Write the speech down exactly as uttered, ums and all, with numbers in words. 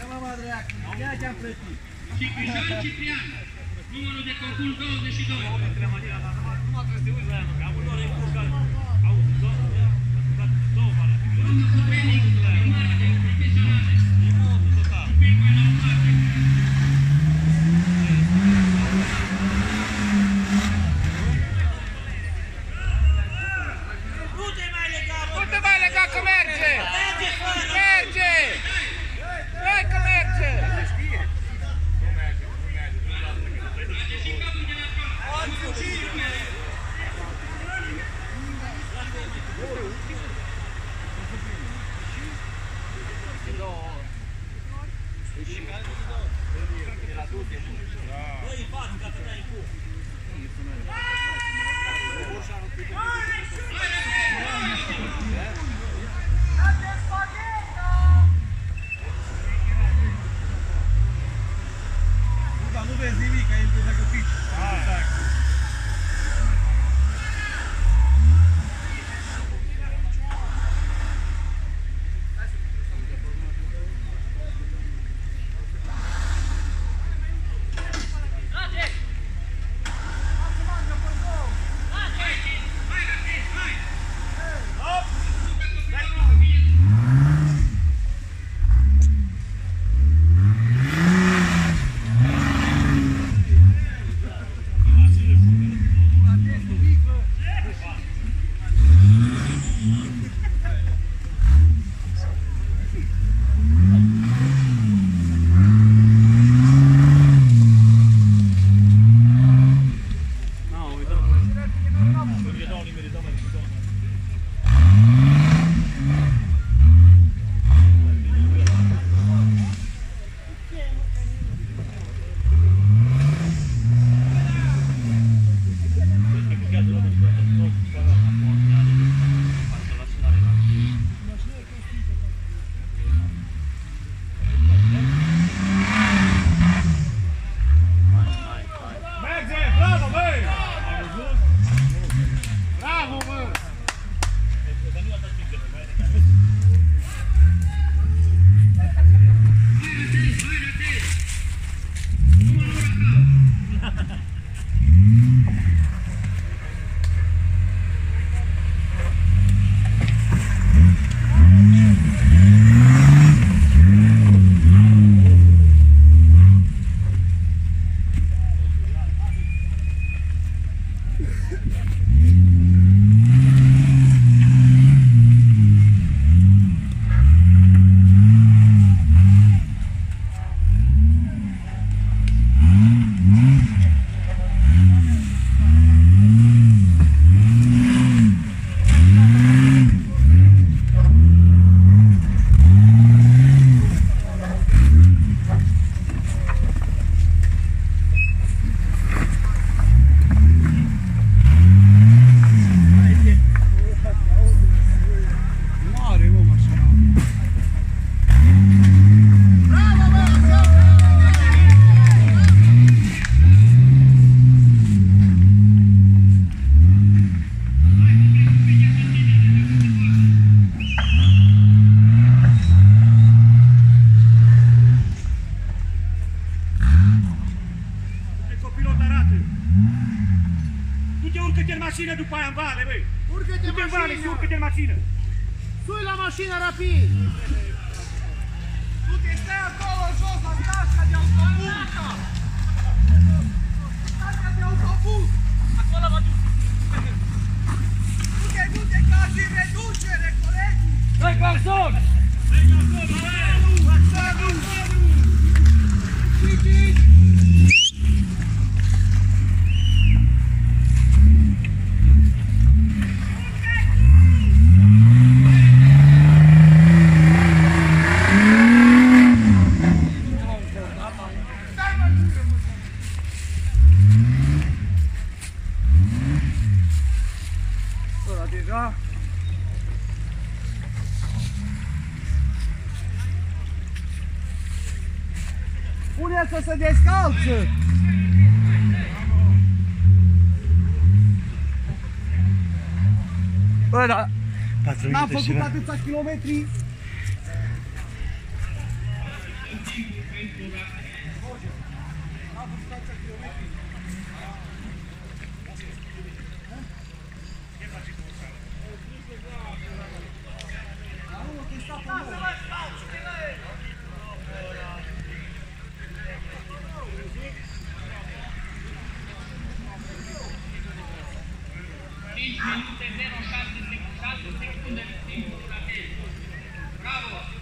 mama dracu, ia ce-am plătit. Și Crișan Ciprian, numărul de concurs douăzeci și doi. Nu trebuie să te uiți la ea, că am doar în curs care au două bani. Domnul Copenic, filmare de profesionale. E modul total. Filmul la urmare. Nu te mai lega, Nu te mai lega că merge! Merge! Hai că merge! Dă-i în față ca să dai în cu. Dar nu vezi nimic, ai impresia că pici. mașină după aia în vale, băi! Urcă-te în Du-te în vale și mașină! urcă-te în mașină! Sui la mașină rapid! Du-te, stai acolo jos la stația de autobuz! Stația de autobuz! Acolo mă duc! Du-te, du-te, că azi e reducere, colegi! Dă-i garson! Dă-i garson! Axanu! Cici! Deja? Pune să se descalță! Bă, da. N-am făcut atâția kilometri. timpul pentru rapid. cinci minute zero șase secunde timpul rapid. Bravo!